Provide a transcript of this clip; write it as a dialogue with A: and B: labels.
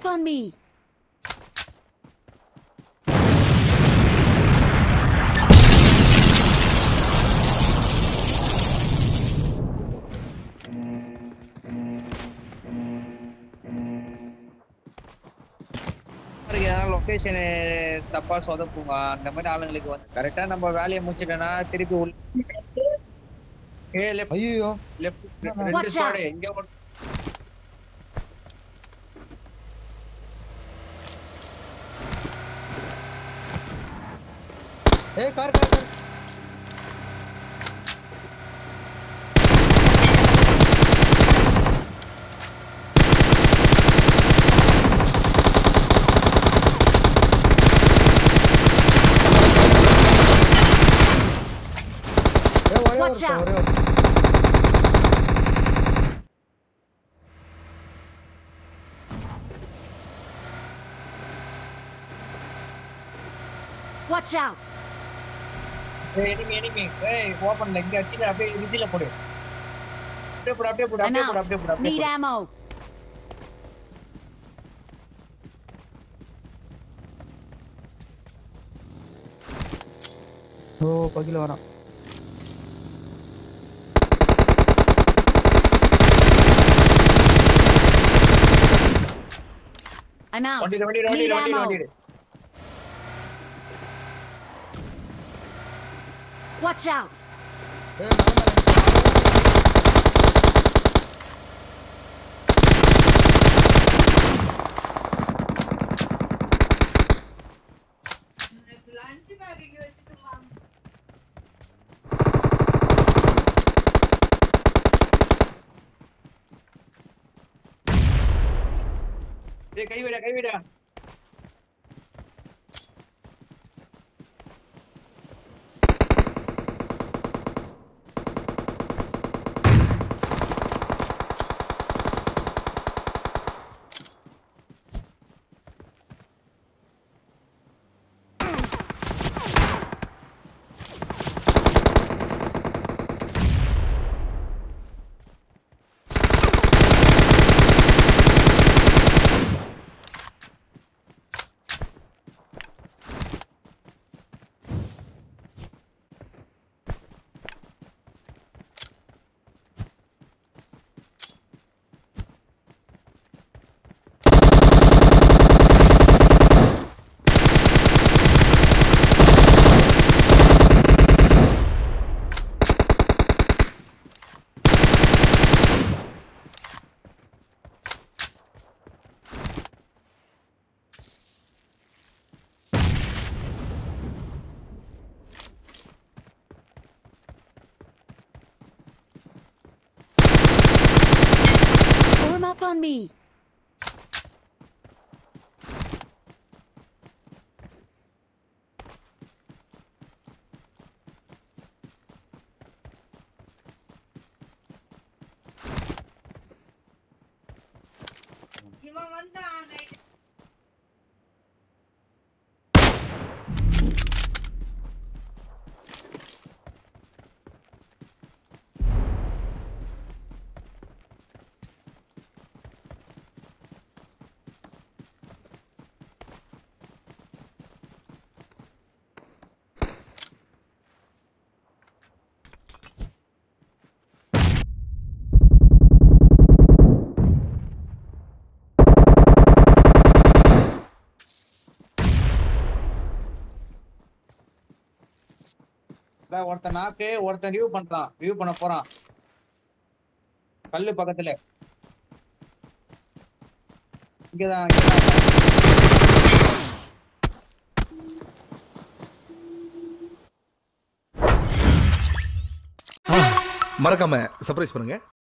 A: on me.
B: Location தப்பா சொதப்புங்க அந்த மாதிரி ஆளுங்களுக்கு வந்து கரெக்டா நம்ம வேலையை முடிச்சிட்டோம்னா திருப்பி உள்ள
C: ஐயோ
B: ரெண்டு
A: Watch
B: ஸ்குவாட்
A: out.
B: எங்க
C: ஏய் car car car
A: Watch out. Watch out.
B: Enemy ஏய் ஓபன்ல இங்க அடிச்சு அப்படியே விதில போடு அப்படியே போடு
A: I'm
B: அப்படியே போடு
A: out.
B: அப்படியே போடு அப்படியே
A: Need
B: போடு
A: ammo.
C: ஓ பகில வரான்
A: I'm out.
B: வண்டி
A: Need ammo. Watch out.
C: ஏய் நான் தான்
B: ஏய் கை விட
A: Form up on me.
B: ஒருத்தன் நாக்கு ஒருத்தன் ரிவ்யூ பண்ண போறான் கல்லு பக்கத்துல இங்கதான்
D: மறக்காம சர்ப்ரைஸ் பண்ணுங்க.